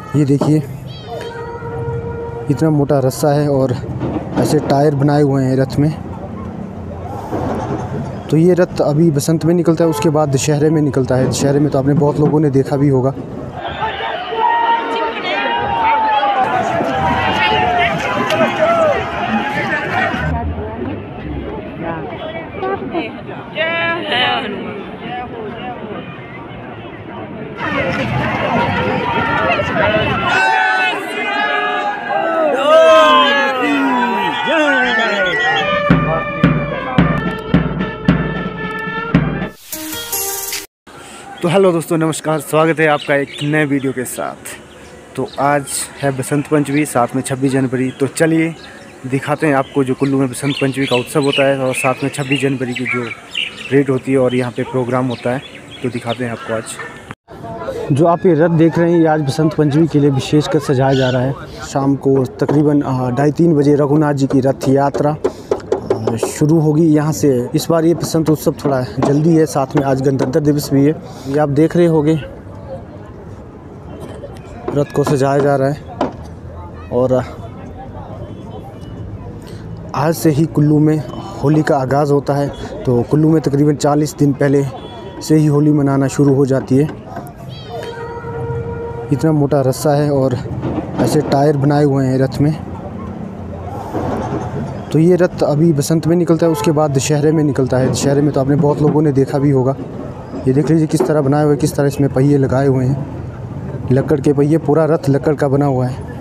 ये देखिए इतना मोटा रस्सा है और ऐसे टायर बनाए हुए हैं रथ में। तो ये रथ अभी बसंत में निकलता है, उसके बाद दशहरे में निकलता है। दशहरे में तो आपने बहुत लोगों ने देखा भी होगा। तो हेलो दोस्तों, नमस्कार, स्वागत है आपका एक नए वीडियो के साथ। तो आज है बसंत पंचमी, साथ में 26 जनवरी। तो चलिए दिखाते हैं आपको जो कुल्लू में बसंत पंचमी का उत्सव होता है और साथ में 26 जनवरी की जो परेड होती है और यहाँ पे प्रोग्राम होता है। तो दिखाते हैं आपको आज। जो आप ये रथ देख रहे हैं ये आज बसंत पंचमी के लिए विशेषकर सजाया जा रहा है। शाम को तकरीबन 2:30-3 बजे रघुनाथ जी की रथ यात्रा शुरू होगी यहाँ से। इस बार ये बसंत उत्सव थोड़ा जल्दी है, साथ में आज गणतंत्र दिवस भी है। ये आप देख रहे होंगे रथ को सजाया जा रहा है। और आज से ही कुल्लू में होली का आगाज़ होता है। तो कुल्लू में तकरीबन 40 दिन पहले से ही होली मनाना शुरू हो जाती है। इतना मोटा रस्सा है और ऐसे टायर बनाए हुए हैं रथ में। तो ये रथ अभी बसंत में निकलता है, उसके बाद दशहरे में निकलता है। दशहरे में तो आपने बहुत लोगों ने देखा भी होगा। ये देख लीजिए किस तरह बनाए हुए, किस तरह इसमें पहिए लगाए हुए हैं, लकड़ के पहिए। पूरा रथ लकड़ का बना हुआ है।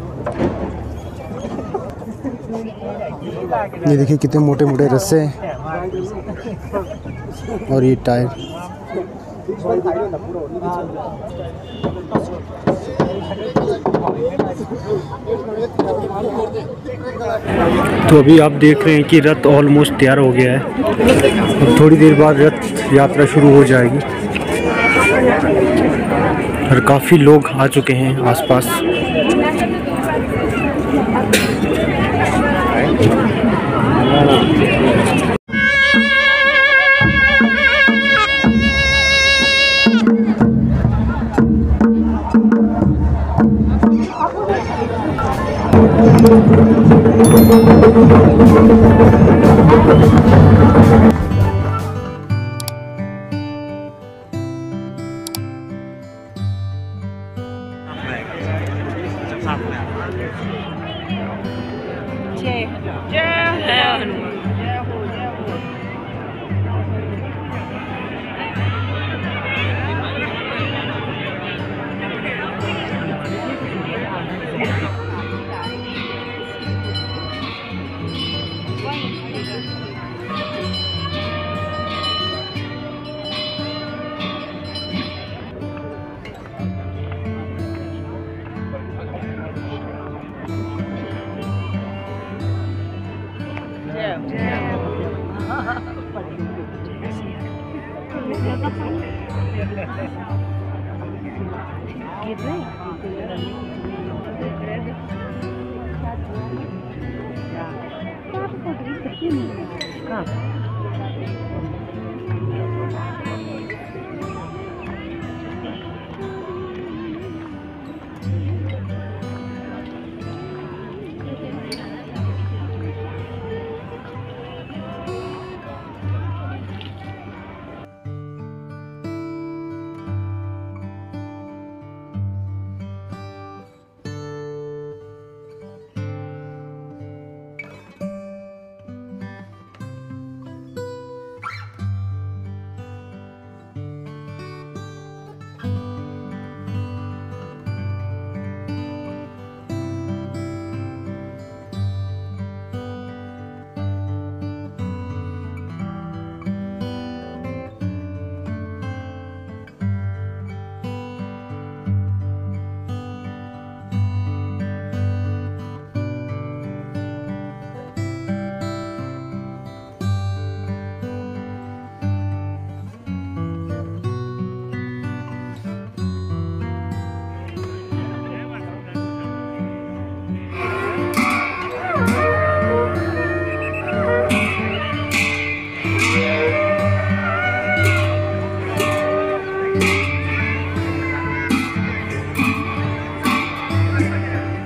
ये देखिए कितने मोटे मोटे रस्से हैं और ये टायर। तो अभी आप देख रहे हैं कि रथ ऑलमोस्ट तैयार हो गया है। अब थोड़ी देर बाद रथ यात्रा शुरू हो जाएगी और काफ़ी लोग आ चुके हैं आसपास।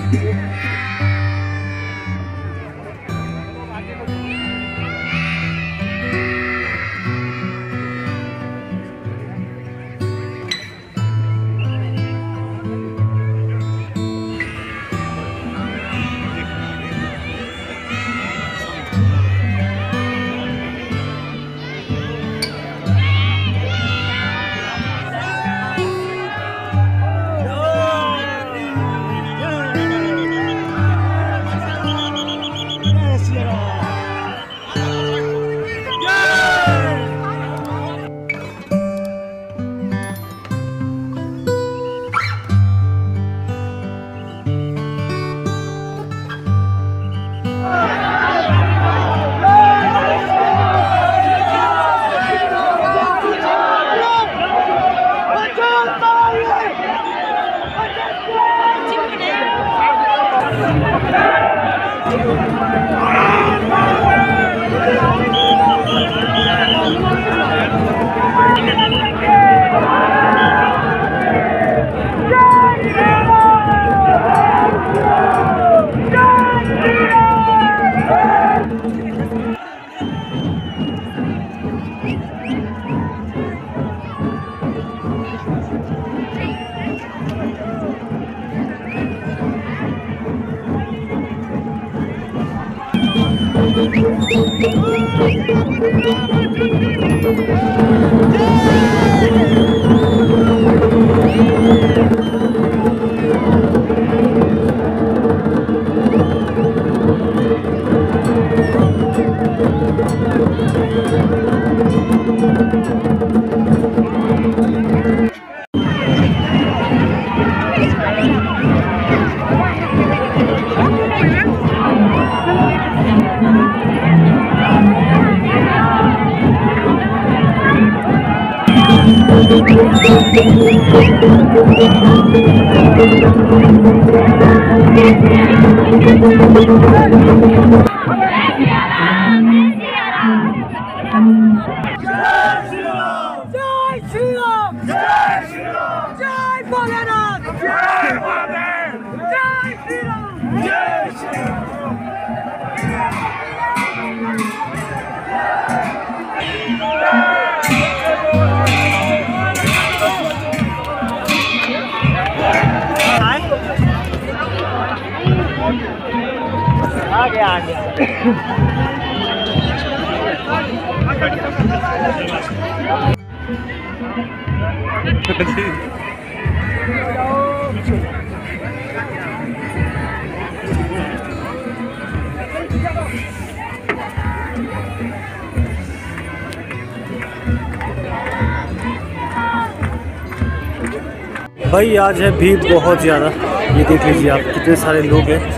भाई आज है भीड़ बहुत ज़्यादा, ये देख लीजिए आप कितने सारे लोग हैं,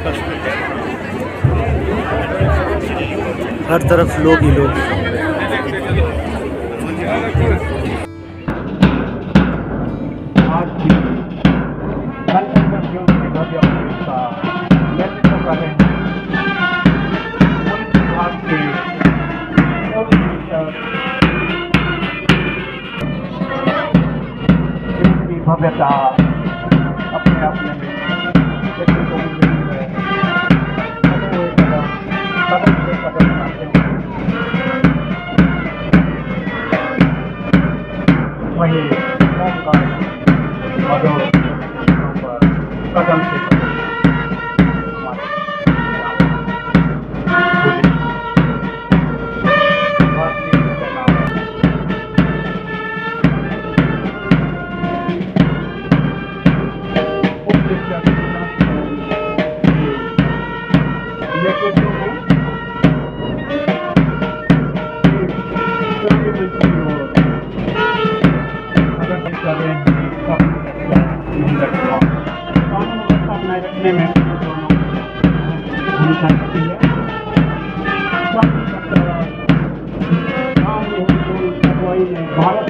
हर तरफ लोग ही लोग। भव्यता अपने अपने में देखने को मिल रही है। कदम से कदम बनाते हैं, वही ओंकार मधुर कदम से रखने में भारत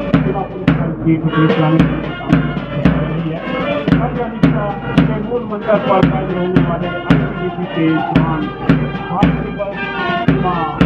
मूल मंत्र पर रहने वाले